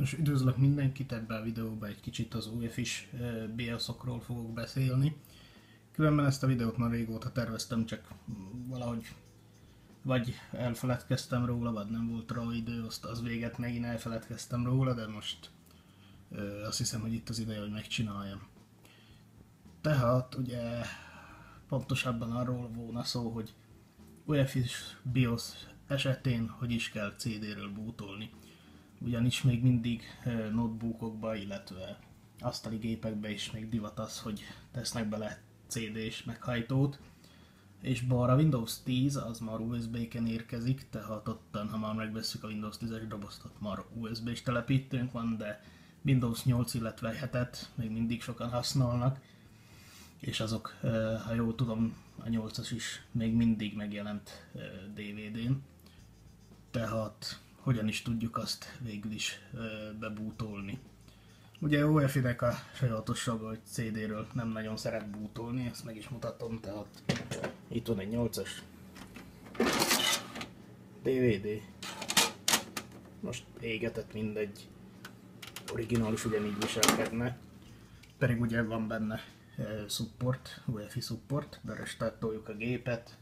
Most üdvözlök mindenkit, ebben a videóban egy kicsit az UEFI-s BIOS-okról fogok beszélni. Különben ezt a videót már régóta terveztem, csak valahogy vagy elfeledkeztem róla, vagy nem volt rá idő, az véget megint elfeledkeztem róla, de most azt hiszem, hogy itt az ideje, hogy megcsináljam. Tehát ugye pontosabban arról volna szó, hogy UEFI-s BIOS esetén hogy is kell CD-ről bootolni. Ugyanis még mindig notebookokba, illetve asztali gépekbe is még divat az, hogy tesznek bele CD-s meghajtót, és bár a Windows 10 az már USB-ken érkezik, tehát ottan, ha már megvesszük a Windows 10-es dobozt, ott már USB-s telepítőnk van, de Windows 8, illetve 7-et még mindig sokan használnak, és azok, ha jól tudom, a 8-as is még mindig megjelent DVD-n, tehát hogyan is tudjuk azt végül is bebootolni. Ugye UEFI-nek a sajátossága, hogy CD-ről nem nagyon szeret bootolni, ezt meg is mutatom, tehát itt van egy 8-as DVD, most égetett, mindegy, originális ugyanígy viselkedne, pedig ugye van benne support, UEFI support, berestartoljuk a gépet.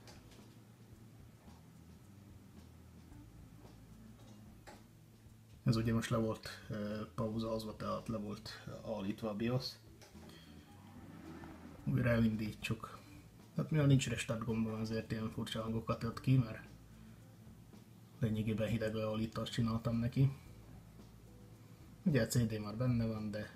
Ez ugye most le volt pauzázva, tehát le volt állítva a BIOS. Újra elindítsuk. Hát mivel nincs restart gombom, azért ilyen furcsa hangokat ad ki, mert lényegében hideg leállítást csináltam neki. Ugye a CD már benne van, de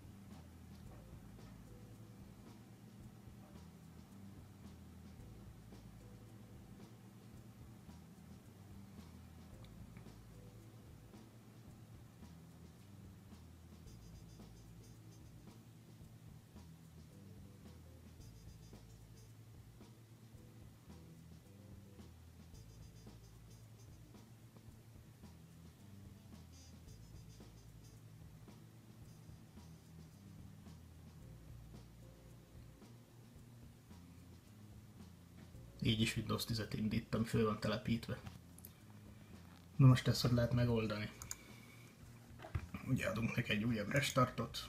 így is Windows 10-et indítom, föl van telepítve. Na most ezt hogy lehet megoldani? Ugye adunk neki egy újabb restartot.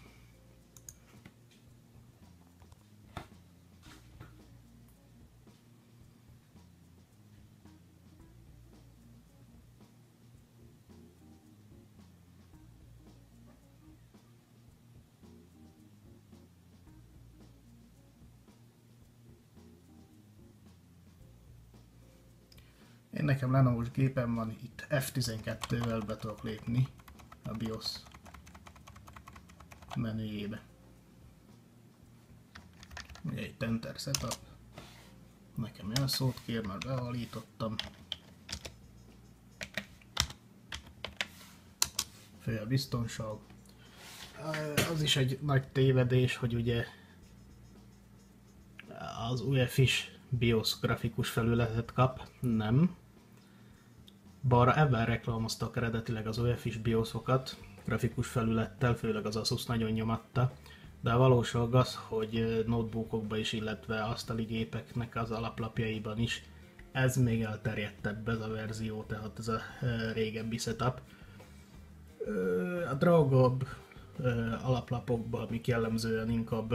Én nekem Lenovo-s gépem van, itt F12-vel be tudok lépni a BIOS menüjébe. Ugye itt Enter Setup, nekem jelszót kér, már beállítottam. Föl a biztonság. Az is egy nagy tévedés, hogy ugye az UEFI-s BIOS grafikus felületet kap, nem. Bár ebben reklámoztak eredetileg az UEFI-s BIOS-okat grafikus felülettel, főleg az Asus nagyon nyomatta, de a valóság az, hogy notebookokban is, illetve asztali gépeknek az alaplapjaiban is ez még elterjedtebb, ez a verzió, tehát ez a régebbi setup. A drágabb alaplapokban, amik jellemzően inkább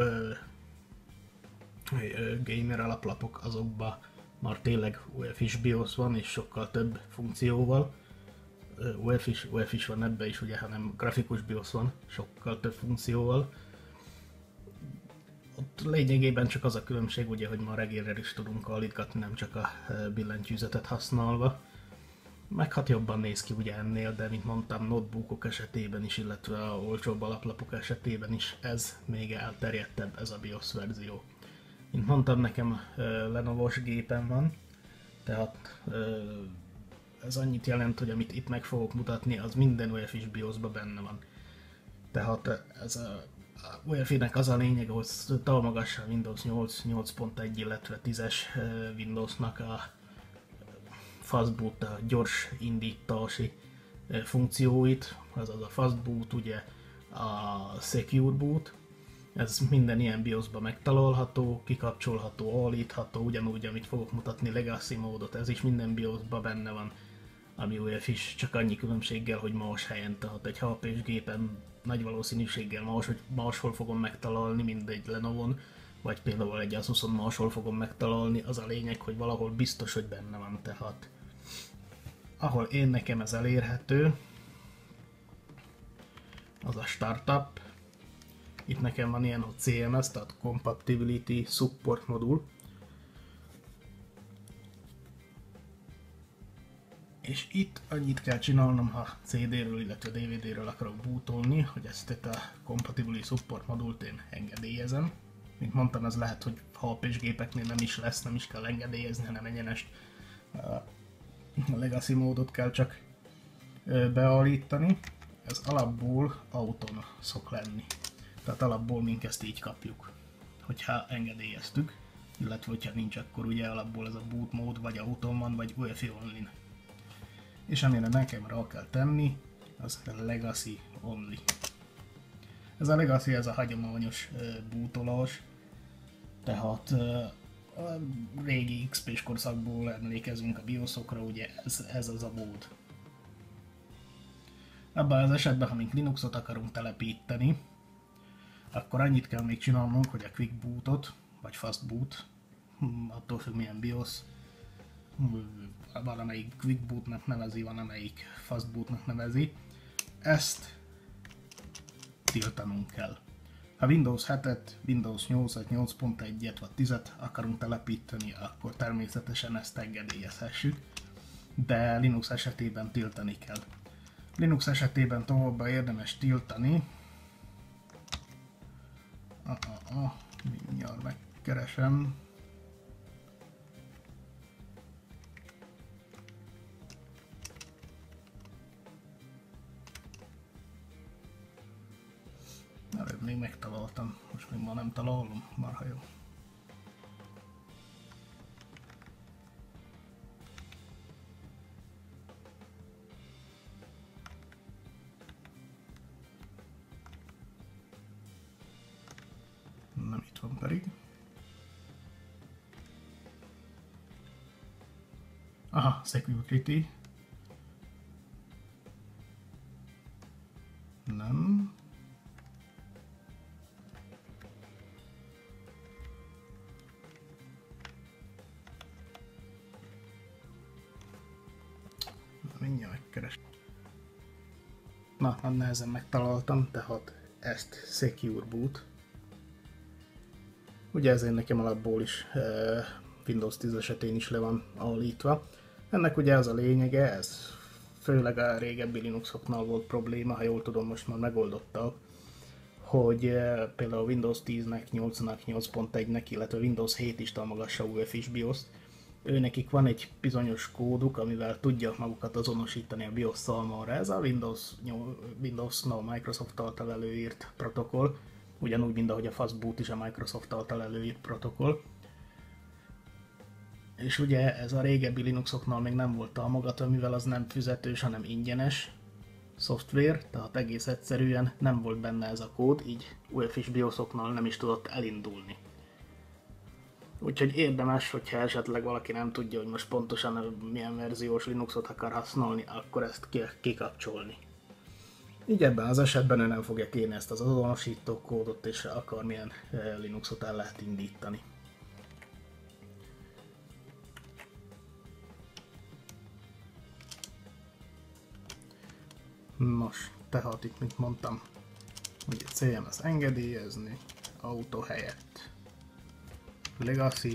gamer alaplapok, azokban már tényleg UEFI-s BIOS van, és sokkal több funkcióval. UEFI-s van ebbe is, ugye, hanem grafikus BIOS van, sokkal több funkcióval. Ott lényegében csak az a különbség, ugye, hogy ma regélre is tudunk állítgatni, nem csak a billentyűzetet használva. Meg hát jobban néz ki ugye ennél, de mint mondtam, notebookok esetében is, illetve a olcsóbb alaplapok esetében is ez még elterjedtebb, ez a BIOS verzió. Mint mondtam, nekem Lenovo-s gépen van, tehát ez annyit jelent, hogy amit itt meg fogok mutatni, az minden UEFI-s BIOS-ban benne van. Tehát ez a UEFI-nek az a lényeg, hogy támogassa a Windows 8, 8.1, illetve 10-es Windowsnak a fastboot, a gyors indítási funkcióit, azaz a fastboot, ugye a secure boot. Ez minden ilyen BIOS-ban megtalálható, kikapcsolható, állítható, ugyanúgy, amit fogok mutatni, Legacy módot, ez is minden BIOS-ban benne van. ami UEFI is, csak annyi különbséggel, hogy más helyen, tehát egy HP-s gépen nagy valószínűséggel máshol fogom megtalálni, mint egy Lenovon, vagy például egy Asuson máshol fogom megtalálni, az a lényeg, hogy valahol biztos, hogy benne van, tehát ahol nekem ez elérhető, az a startup. Itt nekem van ilyen, hogy CMS, tehát Compatibility Support modul. És itt annyit kell csinálnom, ha CD-ről, illetve DVD-ről akarok bootolni, hogy ezt itt a Compatibility Support modult én engedélyezem. Mint mondtam, ez lehet, hogy HP-s gépeknél nem is lesz, nem is kell engedélyezni, hanem egyenest a Legacy módot kell csak beállítani. Ez alapból autón szok lenni. Tehát alapból mink ezt így kapjuk, hogyha engedélyeztük, illetve hogyha nincs, akkor ugye alapból ez a boot mód vagy autón van, vagy UEFI only. És amire nekem rá kell tenni, az a Legacy only. Ez a Legacy, ez a hagyományos bootolás, tehát a régi XP-s korszakból emlékezünk a BIOS-okra, ugye ez az a mód. Ebben az esetben, ha mink Linuxot akarunk telepíteni, akkor annyit kell még csinálnunk, hogy a Quick Bootot, vagy Fast Boot, attól függ milyen BIOS, van amelyik Quick Bootnak nevezi, van amelyik Fast Bootnak nevezi, ezt tiltanunk kell. Ha Windows 7-et, Windows 8-et, 8.1-et vagy 10-et akarunk telepíteni, akkor természetesen ezt engedélyezhessük, de Linux esetében tiltani kell. Linux esetében továbbá érdemes tiltani, mindjárt megkeresem. Előbb még megtaláltam, most még ma nem találom, marha jó. Nem itt van pedig. Aha, security. Nem. Mindjárt megkeres. Na, nem nehezen megtaláltam, tehát ezt Secure Boot. Ugye ezért nekem alapból is Windows 10 esetén is le van állítva. Ennek ugye az a lényege, ez főleg a régebbi Linuxoknál volt probléma, ha jól tudom, most már megoldottak, hogy például Windows 10-nek, 8-nak, 8.1-nek, illetve Windows 7 is támogassa UEFI-s BIOS-t. Őnekik van egy bizonyos kóduk, amivel tudják magukat azonosítani a BIOS számára. Ez a Windows No Microsoft által előírt protokoll, ugyanúgy, mint ahogy a Fastboot is a Microsoft által előírt protokoll. És ugye ez a régebbi Linuxoknál még nem volt támogatva, mivel az nem fizetős, hanem ingyenes szoftver, tehát egész egyszerűen nem volt benne ez a kód, így UEFI-s BIOS-oknál nem is tudott elindulni. Úgyhogy érdemes, hogyha esetleg valaki nem tudja, hogy most pontosan milyen verziós Linuxot akar használni, akkor ezt kikapcsolni. Így ebben az esetben ő nem fogja kérni ezt az azonosító kódot, és akármilyen Linuxot el lehet indítani. Nos, tehát itt mit mondtam, hogy CMS engedélyezni, autó helyett Legacy,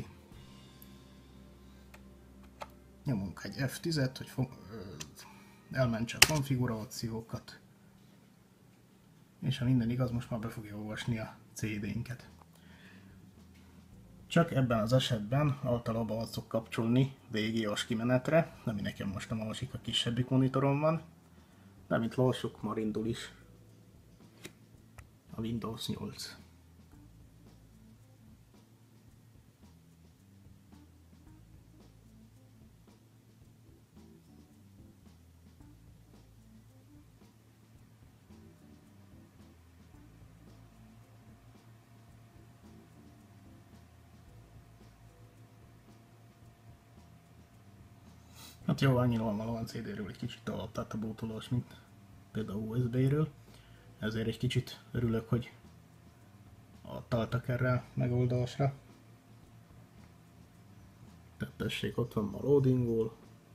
nyomunk egy F10-et, hogy elmentse a konfigurációkat, és ha minden igaz, most már be fogja olvasni a CD-nket. Csak ebben az esetben általában azt szok kapcsolni VGA-s kimenetre, ami nekem most a másik a kisebbik monitoron van, de mint lássuk, már indul is a Windows 8. Hát jó, annyira van CD-ről egy kicsit tovább tett a bootolás, mint például USB-ről. Ezért egy kicsit örülök, hogy találtak erre megoldásra. Tessék, ott van ma loadingol.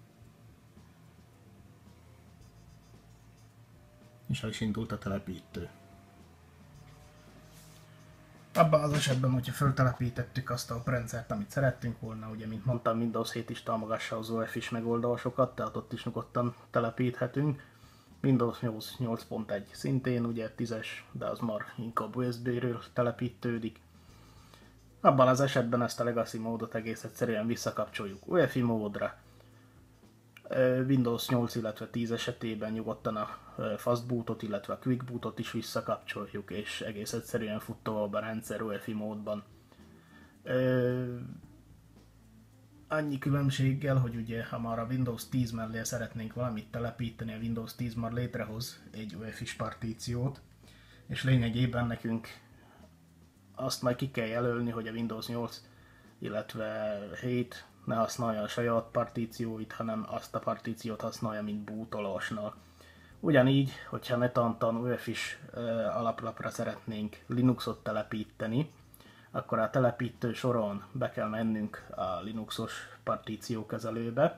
És el is indult a telepítő. Abban az esetben, hogyha feltelepítettük azt a rendszert, amit szerettünk volna, ugye, mint mondtam, Windows 7 is támogassa az UEFI-s megoldásokat, tehát ott is nyugodtan telepíthetünk. Windows 8.1 szintén, ugye 10-es, de az már inkább USB-ről telepítődik. Abban az esetben ezt a Legacy módot egész egyszerűen visszakapcsoljuk UEFI módra. Windows 8, illetve 10 esetében nyugodtan a Fast Bootot, illetve a Quick Bootot is visszakapcsoljuk, és egész egyszerűen fut tovább a rendszer UEFI módban. Annyi különbséggel, hogy ugye ha már a Windows 10 mellé szeretnénk valamit telepíteni, a Windows 10 már létrehoz egy UEFI-s partíciót, és lényegében nekünk azt majd ki kell jelölni, hogy a Windows 8, illetve 7 ne használja a saját partícióit, hanem azt a partíciót használja, mint bootolásnál. Ugyanígy, hogyha netántan UEFI-s alaplapra szeretnénk Linuxot telepíteni, akkor a telepítő soron be kell mennünk a Linuxos partíciókezelőbe,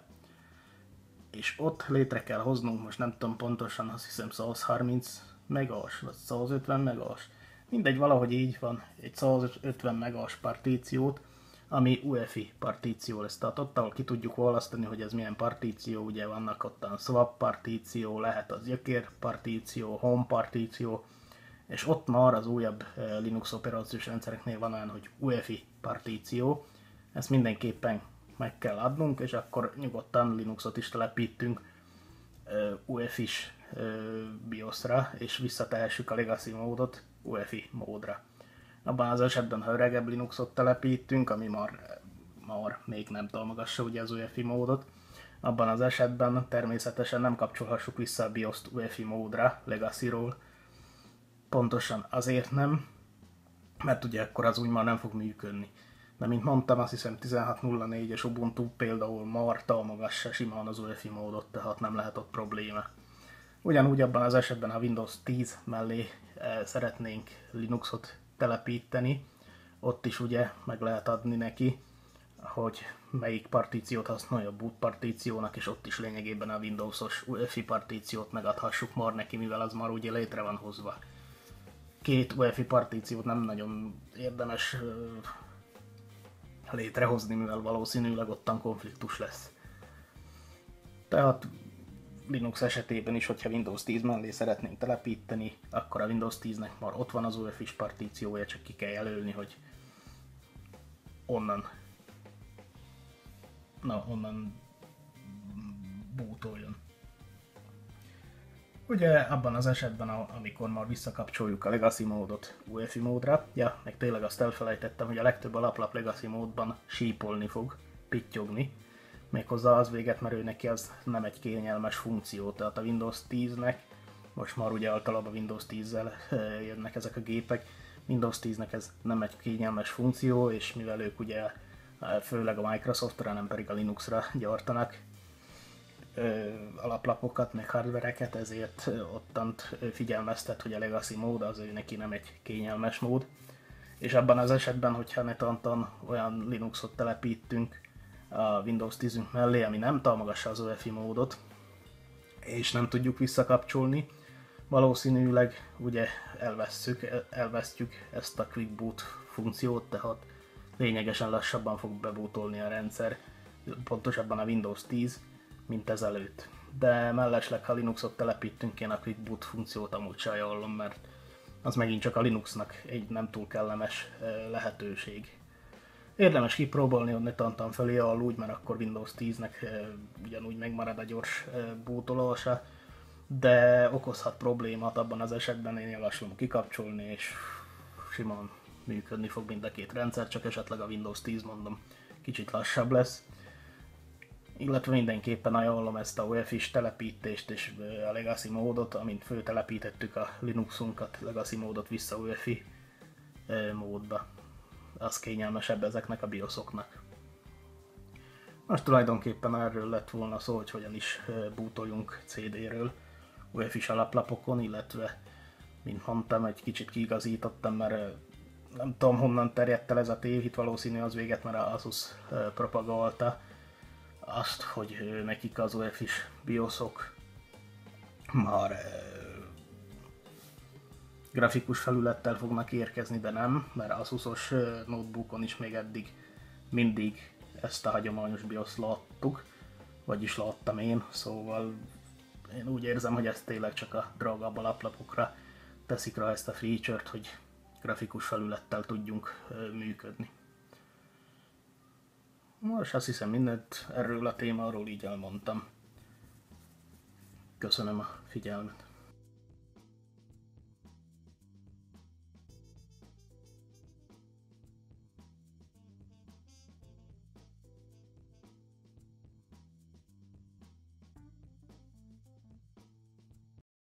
és ott létre kell hoznunk, most nem tudom pontosan, azt hiszem 130 megás, vagy 150 megás. Mindegy, valahogy így van, egy 150 megás partíciót, ami UEFI partíció lesz. Tehát ott, ahol ki tudjuk választani, hogy ez milyen partíció, ugye vannak ott a swap partíció, lehet az gyökér partíció, home partíció, és ott már az újabb Linux operációs rendszereknél van olyan, hogy UEFI partíció. Ezt mindenképpen meg kell adnunk, és akkor nyugodtan Linuxot is telepítünk UEFI-s BIOS-ra, és visszatehessük a Legacy módot UEFI módra. Abban az esetben, ha öregebb Linuxot telepítünk, ami már még nem támogassa ugye az UEFI módot, abban az esetben természetesen nem kapcsolhassuk vissza a BIOS-t UEFI módra Legacy-ról. Pontosan azért nem, mert ugye akkor az úgy már nem fog működni. De mint mondtam, azt hiszem 16.04-es Ubuntu például már támogassa simán az UEFI módot, tehát nem lehet ott probléma. Ugyanúgy abban az esetben, ha Windows 10 mellé szeretnénk Linuxot telepíteni, ott is ugye meg lehet adni neki, hogy melyik partíciót használja a boot partíciónak, és ott is lényegében a Windows-os UEFI partíciót megadhassuk már neki, mivel az már ugye létre van hozva. Két UEFI partíciót nem nagyon érdemes létrehozni, mivel valószínűleg ottan konfliktus lesz. Tehát Linux esetében is, hogyha Windows 10 mellé szeretnénk telepíteni, akkor a Windows 10-nek már ott van az UEFI-s partíciója, csak ki kell jelölni, hogy onnan bootoljon. Ugye abban az esetben, amikor már visszakapcsoljuk a Legacy módot UEFI módra, ja, meg tényleg azt elfelejtettem, hogy a legtöbb alaplap Legacy módban sípolni fog, pittyogni, méghozzá az véget, mert ő neki az nem egy kényelmes funkció, tehát a Windows 10-nek, most már ugye általában Windows 10-zel jönnek ezek a gépek, Windows 10-nek ez nem egy kényelmes funkció, és mivel ők ugye főleg a Microsoftra, nem pedig a Linuxra gyártanak alaplapokat, meg hardvereket, ezért ottant figyelmeztet, hogy a Legacy mód az ő neki nem egy kényelmes mód. És abban az esetben, hogyha netántan olyan Linuxot telepítünk a Windows 10 mellé, ami nem támogassa az UEFI módot, és nem tudjuk visszakapcsolni, valószínűleg ugye elvesztjük ezt a Quick Boot funkciót, tehát lényegesen lassabban fog bebootolni a rendszer, pontosabban a Windows 10, mint ezelőtt. De mellesleg, ha Linuxot telepítünk, én a Quick Boot funkciót amúgy se ajánlom, mert az megint csak a Linuxnak egy nem túl kellemes lehetőség. Érdemes kipróbálni, hogy netántan felé áll úgy, mert akkor Windows 10-nek ugyanúgy megmarad a gyors bootolása, de okozhat problémát abban az esetben, én javaslom kikapcsolni, és simán működni fog mind a két rendszer, csak esetleg a Windows 10, mondom, kicsit lassabb lesz. Illetve mindenképpen ajánlom ezt a UEFI-s telepítést és a Legacy módot, amint föltelepítettük a Linuxunkat, Legacy módot vissza UEFI módba. Az kényelmesebb ezeknek a BIOS-oknak. Most tulajdonképpen erről lett volna szó, hogy hogyan is bootoljunk CD-ről UEFI-s alaplapokon, illetve mint mondtam, egy kicsit kiigazítottam, mert nem tudom honnan terjedt el ez a tévhit, valószínű az véget, mert az Asus propagolta azt, hogy nekik az UEFI-s BIOS-ok már grafikus felülettel fognak érkezni, de nem, mert az Asus-os notebookon is még eddig mindig ezt a hagyományos BIOS-t láttuk, vagyis láttam én, szóval én úgy érzem, hogy ez tényleg csak a drágább alaplapokra teszik rá ezt a feature-t, hogy grafikus felülettel tudjunk működni. Most azt hiszem mindent erről a témáról így elmondtam. Köszönöm a figyelmet.